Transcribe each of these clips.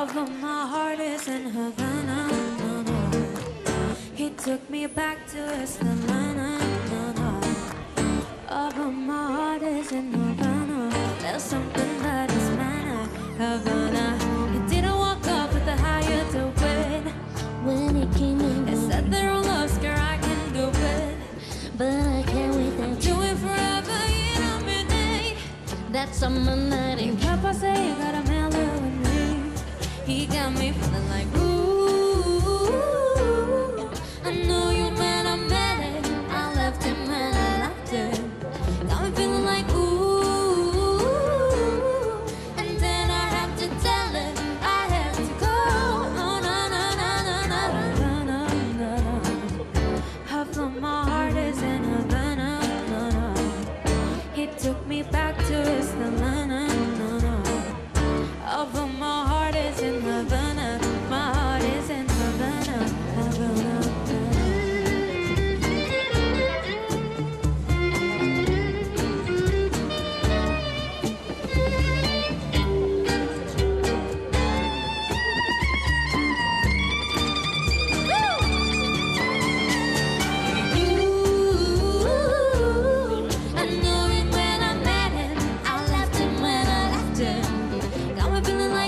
Although my heart is in Havana, no, no. He took me back to his Havana, no, no. Although my heart is in Havana, there's something that is manna, Havana. He didn't walk up with the how you do it. When it came in, He said they're all lost, girl, I can do it. but I can't wait that Do it forever, you know midnight. that summer night. And Papa say you got a man with me. He got me feeling like ooh. I know you man, I met it. I left him and I left it. Got me feeling like ooh. And then I have to tell it I have to go. Oh no no no no no no no no. Half of my heart is in Havana. No no. He took me back to his Havana. No no. Although my heart is in Havana, my heart is in Havana, Havana. I know it when I met him. I left him when I left him. Got me feeling like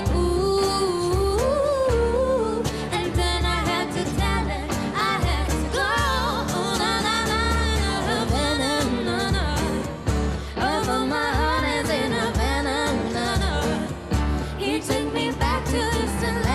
ooh. And then I had to tell him I had to go. Oh, na na na na, Havana, na na. Oh, but my heart is in Havana, na na. He took me back to Houston.